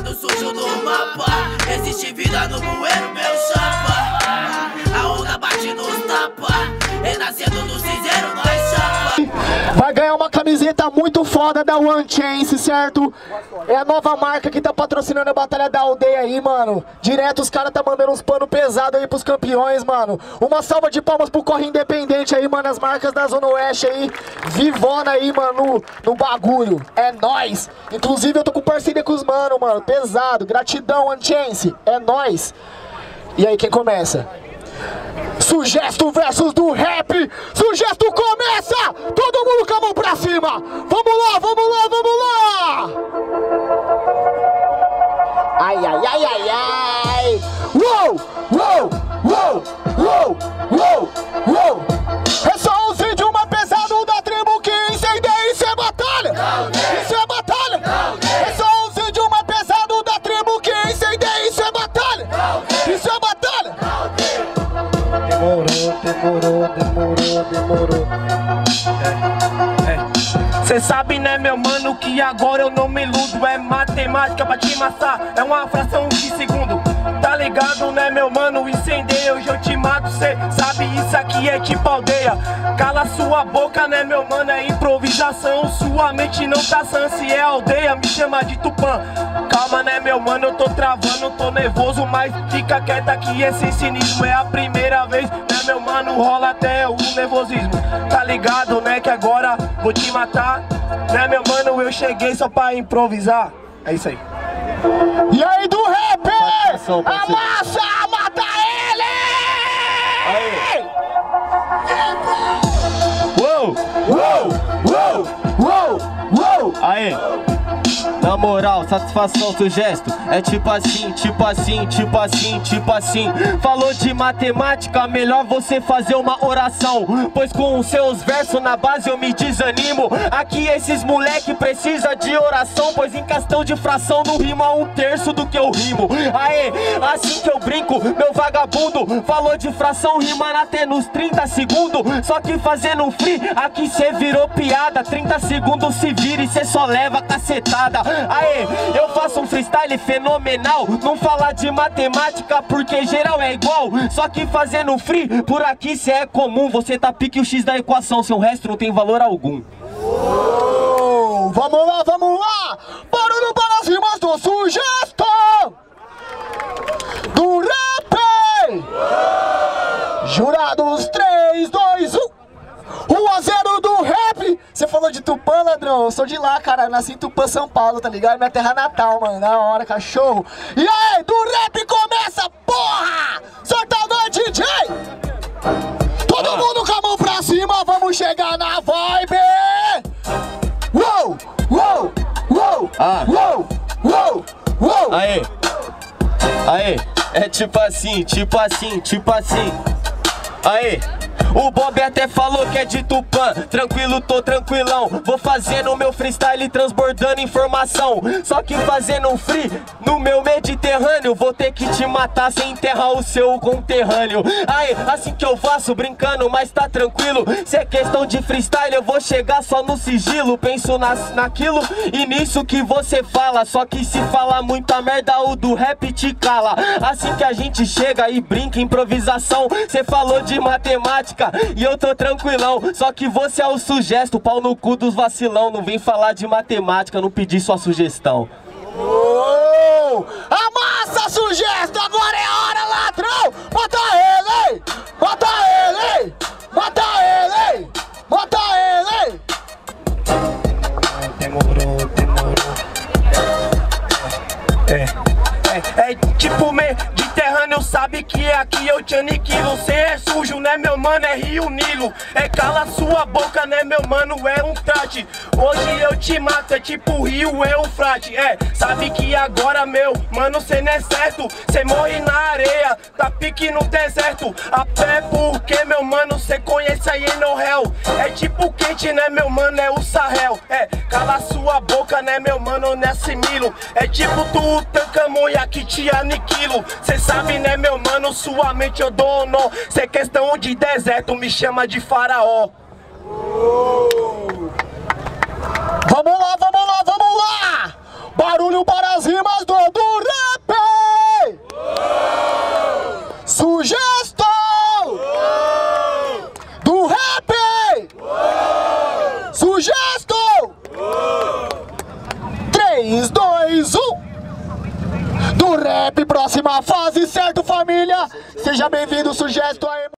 lado sujo do mapa. Existe vida no bueiro, meu chapa. A onda bate nos tapa. Renascendo do cinzeiro, nós chapa. Vai ganhar uma camiseta muito foda da One Chance, certo? É a nova marca que tá patrocinando a Batalha da Aldeia aí, mano. Direto os caras tá mandando uns panos pesados aí pros campeões, mano. Uma salva de palmas pro Corre Independente aí, mano. As marcas da Zona Oeste aí, vivona aí, mano, no bagulho. É nóis. Inclusive eu tô com parceria com os mano, mano. Pesado. Gratidão, One Chance. É nóis. E aí, quem começa? Sugesto versus do rap. Sugesto começa. Todo mundo com a mão pra cima. Vamos lá, vamos lá, vamos lá. Ai, ai, ai, ai, ai. Uou, uou, uou, uou, uou, uou. É só um vídeo, uma pesado da tribo que incendeia. Isso é batalha. Isso é batalha. É só um vídeo, uma pesado da tribo que incendeia. Isso é batalha. Isso é batalha. Demorou. Cê sabe, né, meu mano, que agora eu não me iludo. É matemática pra te matar, é uma fração de segundo. Tá ligado, né, meu mano, incendeia, hoje eu te mato. Cê sabe, isso aqui é tipo aldeia. Cala sua boca, né, meu mano, é improvisação. Sua mente não tá sã, se é aldeia, me chama de Tupã. Calma, né, meu mano, eu tô travando, tô nervoso, mas fica quieta que esse cinismo é a primeira vez, né, meu mano, rola até o nervosismo. Tá ligado, né, que agora vou te matar, né, meu mano, eu cheguei só pra improvisar. É isso aí. E aí do rap, amassa, mata ele! Aí. Uou, uou, uou, uou, uou. Aê! Na moral, satisfação, seu gesto é tipo assim, tipo assim, tipo assim, tipo assim. Falou de matemática, melhor você fazer uma oração, pois com os seus versos na base eu me desanimo. Aqui esses moleque precisa de oração, pois em questão de fração não rima 1/3 do que eu rimo. Aê, assim que eu brinco, meu vagabundo falou de fração rimando até nos 30 segundos. Só que fazendo um free, aqui cê virou piada. 30 segundos se vira e cê só leva cacetada. Aê, eu faço um freestyle fenomenal. Não falar de matemática porque geral é igual. Só que fazendo free, por aqui cê é comum. Você tá pique o X da equação, seu resto não tem valor algum. Vamos lá, vamos lá. Barulho para as rimas do Sugesto, do rap. Jurados 3, 2, 1. 1-0 do rap. Você falou de Tupã, ladrão? Eu sou de lá, cara. Nasci em Tupã, São Paulo, tá ligado? Minha terra natal, mano. Da hora, cachorro. E aí, do rap começa, porra! Solta a noite, DJ! Todo mundo com a mão pra cima, vamos chegar na vibe! Uou! Uou! Uou! Uou! Uou! Uou! Aê! Aê! É tipo assim, tipo assim, tipo assim. Aê! O Bob até falou que é de Tupã. Tranquilo, tô tranquilão. Vou fazendo meu freestyle transbordando informação. Só que fazendo um free no meu Mediterrâneo, vou ter que te matar sem enterrar o seu conterrâneo. Aí, assim que eu faço brincando, mas tá tranquilo. Se é questão de freestyle eu vou chegar só no sigilo. Penso naquilo e nisso que você fala. Só que se falar muita merda o do rap te cala. Assim que a gente chega e brinca improvisação. Cê falou de matemática e eu tô tranquilão, só que você é o Sugesto, pau no cu dos vacilão. Não vem falar de matemática, não pedi sua sugestão. Amassa, Sugesto, agora é a hora, ladrão! Mata ele! Mata ele! Mata ele! Mata ele! Demorou. É tipo Mediterrâneo, sabe que aqui eu te aniquilo. Cê é sujo, né, meu mano, é Rio Nilo. É cala sua boca, né, meu mano, é um trate. Hoje eu te mato, é tipo Rio, é um frate. É, sabe que agora, meu mano, cê não é certo. Cê morre na areia, tá pique no deserto. A pé porque, meu mano, cê conhece aí no réu. É tipo quente, né, meu mano, é o Sahel. É, cala sua boca, né, meu mano, eu não assimilo. É tipo tu, Tancamonha, que te aniquilo. Cê sabe, né, meu mano, sua mente eu dou nó. Cê é questão de deserto, me chama de faraó. Vamos lá, vamos lá, vamos lá! Barulho para as rimas do Sugesto! 3, 2, 1. Do rap, próxima fase, certo, família? Seja bem-vindo, Sugesto aí.